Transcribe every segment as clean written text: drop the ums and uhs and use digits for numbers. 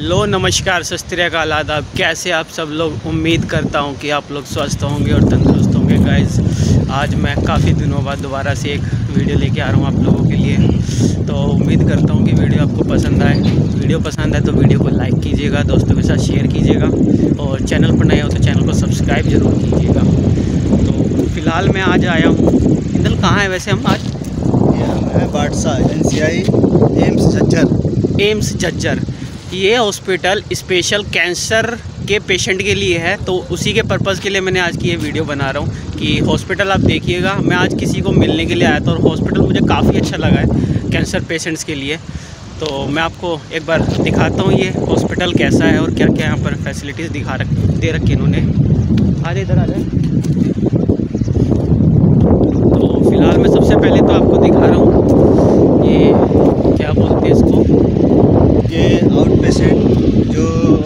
Hello नमस्कार सत श्री अकाल आदाब। कैसे आप सब लोग। उम्मीद करता हूं कि आप लोग स्वस्थ होंगे और तंदुरुस्त होंगे। गाइस, आज मैं काफ़ी दिनों बाद दोबारा से एक वीडियो लेके आ रहा हूं आप लोगों के लिए। तो उम्मीद करता हूं कि वीडियो आपको पसंद आए। वीडियो पसंद आए तो वीडियो को लाइक कीजिएगा, दोस्तों के साथ शेयर कीजिएगा और चैनल पर नए हो तो चैनल को सब्सक्राइब ज़रूर कीजिएगा। तो फ़िलहाल मैं आज आया हूँ, इंदल कहाँ है वैसे हम आज? बादशाह NCI एम्स झज्जर। ये हॉस्पिटल स्पेशल कैंसर के पेशेंट के लिए है, तो उसी के पर्पज़ के लिए मैंने आज की ये वीडियो बना रहा हूँ कि हॉस्पिटल आप देखिएगा। मैं आज किसी को मिलने के लिए आया था और हॉस्पिटल मुझे काफ़ी अच्छा लगा है कैंसर पेशेंट्स के लिए। तो मैं आपको एक बार दिखाता हूँ ये हॉस्पिटल कैसा है और क्या क्या यहाँ पर फैसिलिटीज़ दे रखी इन्होंने। आज इधर आ जाए। तो फिलहाल मैं सबसे पहले तो आपको दिखा रहा हूँ ये क्या बोलते हैं इसको, ये आउट पेशेंट जो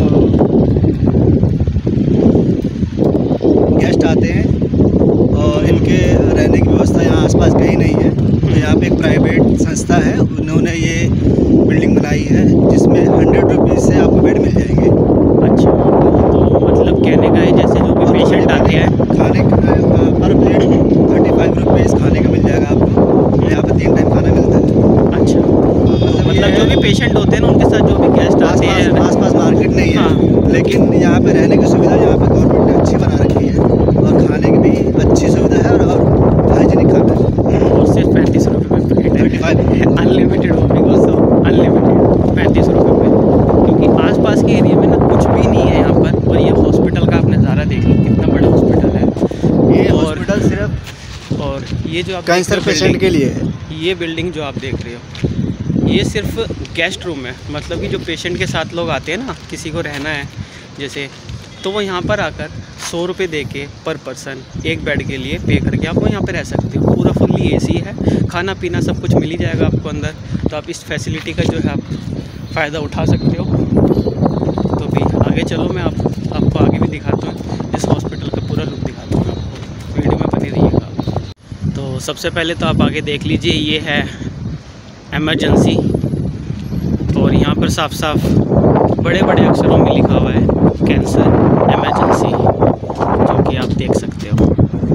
गेस्ट आते हैं और इनके रहने की व्यवस्था यहाँ आसपास कहीं नहीं है। तो यहाँ पे एक प्राइवेट संस्था है, उन्होंने ये बिल्डिंग बनाई है जिसमें 100 रुपीज़ से आपको बेड मिल जाएंगे। अच्छा, तो मतलब कहने का है जैसे जो भी पेशेंट आते हैं खाने का पर प्लेट 35 रुपीज़ खाने का मिल जाएगा आपको। यहाँ पे 3 टाइम खाना मिलता है। अच्छा, मतलब जो भी पेशेंट होते हैं ना उनके साथ जो भी गेस्ट आते हैं। आसपास मार्केट नहीं है। हाँ। लेकिन यहाँ पे रहने की सुविधा यहाँ पे गवर्नमेंट ने अच्छी बना रखी है और खाने की भी अच्छी सुविधा है और हाइजीनिक खाना है। और सिर्फ 35 रुपये में प्लेट, 35 अनलिमिटेड हो दोस्तों, अनलिमिटेड 35 रुपये में। क्योंकि आसपास के एरिया में ना कुछ भी नहीं है यहाँ पर। और ये हॉस्पिटल का आप नज़ारा देख लो, कितना बड़ा हॉस्पिटल है ये। हॉस्पिटल सिर्फ और ये जो आप कैंसर पेशेंट के लिए है। ये बिल्डिंग जो आप देख रहे हो ये सिर्फ गेस्ट रूम है। मतलब कि जो पेशेंट के साथ लोग आते हैं ना, किसी को रहना है जैसे, तो वो यहाँ पर आकर 100 रुपये दे के पर पर्सन एक बेड के लिए पे करके आप वो यहाँ पे रह सकते हो। पूरा फुल्ली AC है, खाना पीना सब कुछ मिल ही जाएगा आपको अंदर। तो आप इस फैसिलिटी का जो है आप फ़ायदा उठा सकते हो। तो भी आगे चलो, मैं आपको आगे भी दिखाता हूँ, इस हॉस्पिटल का पूरा लुक दिखाता हूँ आपको। वीडियो में बने रहिएगा। तो सबसे पहले तो आप आगे देख लीजिए, ये है इमरजेंसी और यहाँ पर साफ साफ बड़े बड़े अक्षरों में लिखा हुआ है कैंसर इमरजेंसी, जो कि आप देख सकते हो।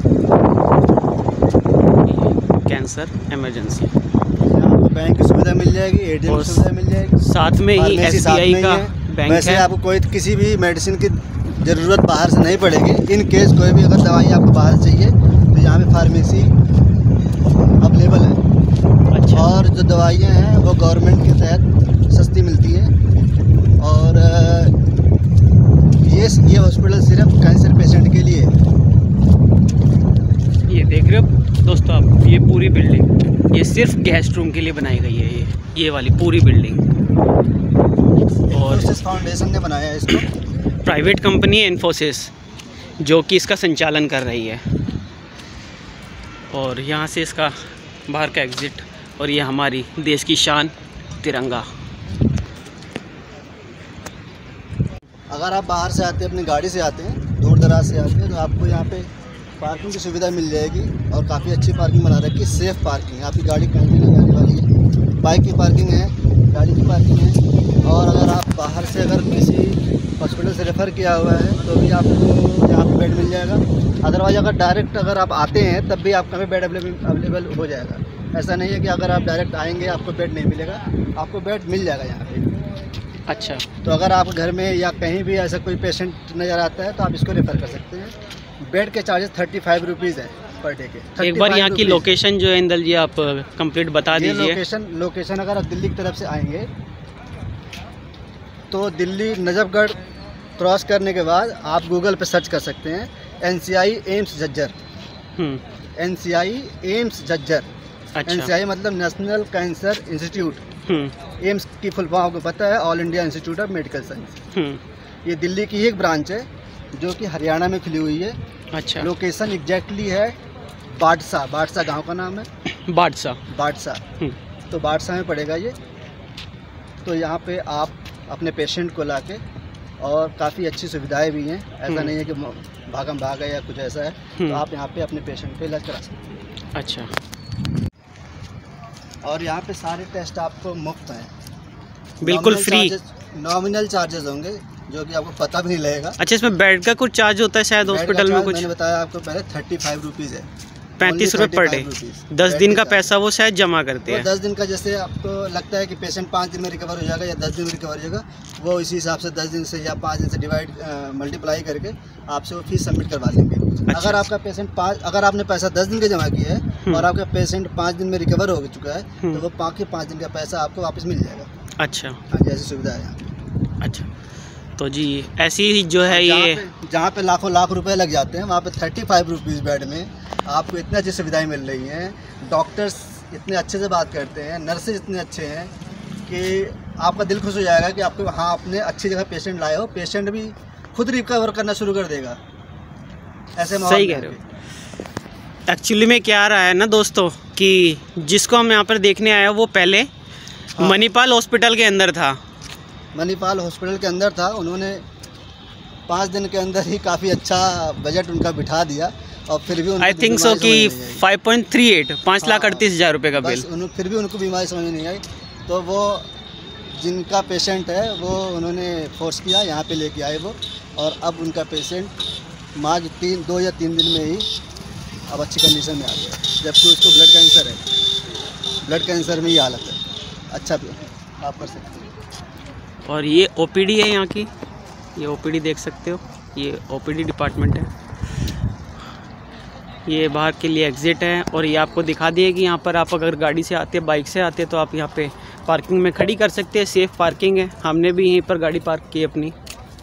Cancer emergency. आपको बैंक की सुविधा मिल जाएगी, ATM की सुविधा मिल जाएगी, साथ में ही SBI का बैंक वैसे है। आपको कोई किसी भी मेडिसिन की ज़रूरत बाहर से नहीं पड़ेगी। इन केस कोई भी अगर दवाई आपको बाहर से चाहिए तो यहाँ पे फार्मेसी अवेलेबल है। अच्छा। और जो दवाइयाँ हैं वो गवर्नमेंट के तहत सस्ती मिलती है। और ये हॉस्पिटल सिर्फ कैंसर पेशेंट के लिए है। ये देख रहे हो दोस्तों आप, ये पूरी बिल्डिंग ये सिर्फ गेस्ट रूम के लिए बनाई गई है। ये वाली पूरी बिल्डिंग। और इन्फोसिस फाउंडेशन ने बनाया है इसको। प्राइवेट कंपनी है इन्फोसिस, जो कि इसका संचालन कर रही है। और यहाँ से इसका बाहर का एग्ज़िट, और ये हमारी देश की शान तिरंगा। अगर आप बाहर से आते हैं, अपनी गाड़ी से आते हैं, दूर दराज से आते हैं, तो आपको यहाँ पे पार्किंग की सुविधा मिल जाएगी। और काफ़ी अच्छी पार्किंग बना रखी है, सेफ़ पार्किंग। आपकी गाड़ी कहीं भी नहीं जाने वाली है। बाइक की पार्किंग है, गाड़ी की पार्किंग है। और अगर आप बाहर से अगर किसी हॉस्पिटल से रेफ़र किया हुआ है तो भी आपको यहाँ पे बेड मिल जाएगा। अदरवाइज़ अगर डायरेक्ट अगर आप आते हैं तब भी आपका बेड अवेलेबल हो जाएगा। ऐसा नहीं है कि अगर आप डायरेक्ट आएंगे आपको बेड नहीं मिलेगा, आपको बेड मिल जाएगा यहाँ पे। अच्छा, तो अगर आप घर में या कहीं भी ऐसा कोई पेशेंट नज़र आता है तो आप इसको रेफ़र कर सकते हैं। बेड के चार्जेस 35 रुपीज़ हैं पर डे के। एक बार यहाँ की लोकेशन जो है इंदल जी आप कंप्लीट बता दीजिए। लोकेशन अगर आप दिल्ली की तरफ से आएंगे तो दिल्ली नजफगढ़ क्रॉस करने के बाद आप गूगल पे सर्च कर सकते हैं NCI AIIMS Jhajjar. NCI AIIMS Jhajjar. अच्छा। NCI मतलब नेशनल कैंसर इंस्टीट्यूट। एम्स की फुल फॉर्म आपको पता है, all India institute of medical science. ये दिल्ली की एक ब्रांच है जो कि हरियाणा में खुली हुई है। अच्छा। लोकेशन एग्जैक्टली है बादशाह गांव का नाम है बादशाह। तो बादशाह में पड़ेगा ये। तो यहाँ पे आप अपने पेशेंट को लाके, और काफ़ी अच्छी सुविधाएं भी हैं। ऐसा नहीं है कि भागम भाग है या कुछ ऐसा है। तो आप यहाँ पे अपने पेशेंट को इलाज करा सकते हैं। अच्छा। और यहाँ पे सारे टेस्ट आपको मुफ्त हैं, बिल्कुल फ्री। नॉमिनल चार्जेस होंगे जो कि आपको पता भी नहीं लगेगा। अच्छा, इसमें बेड का कुछ चार्ज होता है शायद हॉस्पिटल में? कुछ मैंने बताया आपको पहले 35 रुपीज़ है, 35 रुपये पर डे। 10 दिन का पैसा वो शायद जमा करते हैं। 10 दिन का जैसे आपको लगता है कि पेशेंट 5 दिन में रिकवर हो जाएगा या 10 दिन में रिकवर हो जाएगा, वो इसी हिसाब से 10 दिन से या 5 दिन से डिवाइड मल्टीप्लाई करके आपसे वो फीस सबमिट करवा लेंगे। अच्छा। अगर आपका पेशेंट अगर आपने पैसा 10 दिन का जमा किया है और आपका पेशेंट 5 दिन में रिकवर हो चुका है तो वो बाकी 5 दिन का पैसा आपको वापस मिल जाएगा। अच्छा, हाँ जी, ऐसी सुविधा है यहाँ पे। अच्छा, तो जी ऐसी ही जो है ये जहाँ पे लाखों लाख रुपए लग जाते हैं वहाँ पे 35 रुपीज़ बेड में आपको इतनी अच्छी सुविधाएं मिल रही हैं। डॉक्टर्स इतने अच्छे से बात करते हैं, नर्सेज इतने अच्छे हैं कि आपका दिल खुश हो जाएगा कि आपको हाँ अपने अच्छी जगह पेशेंट लाए हो, पेशेंट भी खुद रिकवर करना शुरू कर देगा। ऐसे सही कह रहे हो। एक्चुअली में क्या आ रहा है ना दोस्तों कि जिसको हम यहाँ पर देखने आए वो पहले मणिपाल हॉस्पिटल के अंदर था। मणिपाल हॉस्पिटल के अंदर था, उन्होंने 5 दिन के अंदर ही काफ़ी अच्छा बजट उनका बिठा दिया और फिर भी आई थिंक सो कि 5.38 5,38,000 रुपये का बिल। फिर भी उनको बीमारी समझ में नहीं आई, तो वो जिनका पेशेंट है वो उन्होंने फोर्स किया, यहाँ पे लेके आए वो, और अब उनका पेशेंट मार्च 2 या 3 दिन में ही अब अच्छी कंडीशन में आ गया, जबकि उसको ब्लड कैंसर है। ब्लड कैंसर में ही हालत है। अच्छा आप कर सकते हैं। और ये ओपीडी है यहाँ की, ये ओपीडी देख सकते हो, ये ओपीडी डिपार्टमेंट है। ये बाहर के लिए एग्ज़िट है और ये आपको दिखा दिए कि यहाँ पर आप अगर गाड़ी से आते बाइक से आते तो आप यहाँ पे पार्किंग में खड़ी कर सकते हैं। सेफ़ पार्किंग है, हमने भी यहीं पर गाड़ी पार्क की अपनी।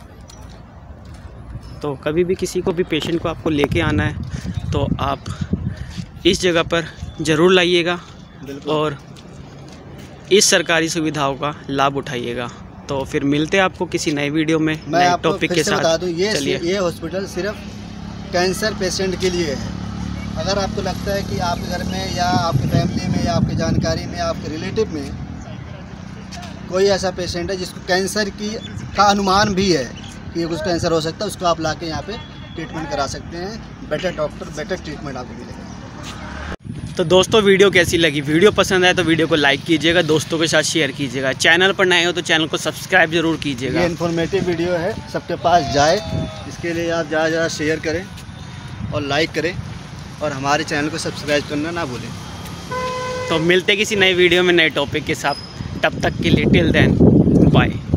तो कभी भी किसी को भी पेशेंट को आपको लेके आना है तो आप इस जगह पर ज़रूर लाइएगा और इस सरकारी सुविधाओं का लाभ उठाइएगा। तो फिर मिलते हैं आपको किसी नए वीडियो में नए टॉपिक के साथ। बता दूं, ये हॉस्पिटल सिर्फ कैंसर पेशेंट के लिए है। अगर आपको लगता है कि आपके घर में या आपकी फैमिली में या आपकी जानकारी में या आपके रिलेटिव में कोई ऐसा पेशेंट है जिसको कैंसर का अनुमान भी है कि उसको कैंसर हो सकता है, उसको आप लाके यहाँ पे ट्रीटमेंट करा सकते हैं। बेटर डॉक्टर, बेटर ट्रीटमेंट आपको मिलेगा। तो दोस्तों वीडियो कैसी लगी? वीडियो पसंद आए तो वीडियो को लाइक कीजिएगा, दोस्तों के साथ शेयर कीजिएगा। चैनल पर नए हो तो चैनल को सब्सक्राइब जरूर कीजिएगा। ये इन्फॉर्मेटिव वीडियो है, सबके पास जाए, इसके लिए आप ज़्यादा शेयर करें और लाइक करें और हमारे चैनल को सब्सक्राइब करना ना भूलें। तो मिलते किसी नए वीडियो में नए टॉपिक के साथ, तब तक के लिए टिल देन बाय।